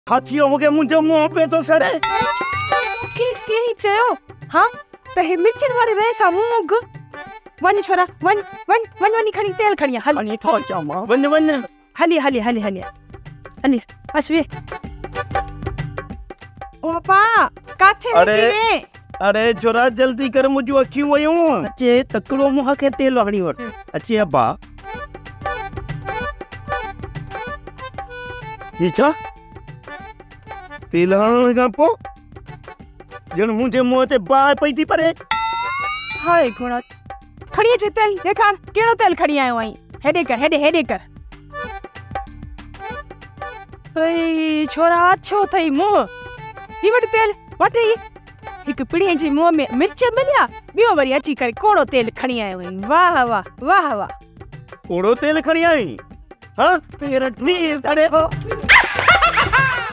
हाथियों मूंखे मुंहिंजो मुंहुं पे तो सड़े। की चयो हां त हे मिर्चन वारे रहे सा मुंग वन छोरा वन वन वन वन खणी तेल खणी हल अनि थो चामा वन वन हली हली हली हली हली बस वे ओ पा काथे वे अरे छोरा जल्दी कर मुझो अखियूं वयूं अचे तकड़ो मुंह के तेल हणी वठ अचे अब्बा ये छा तेल हणण खां पोइ जण मुंहिंजे मुंह ते बाहि पई थी परे। हाय गुणा खड़ी अचे तेल ॾेखार कहिड़ो तेल खणी आयो आई हेॾे कर हेॾे कर भई छोरा अच्छो अथई मुंहुं ही वटि तेल वठ ही हिकु पिड़ीअ जे मुंह में मिर्च मिलिया ॿियो वरी अची करे कोड़ो तेल खणी आयो आई। वाह वाह वाह वाह कोड़ो तेल खणी आई हाँ पेर टी तड़े हो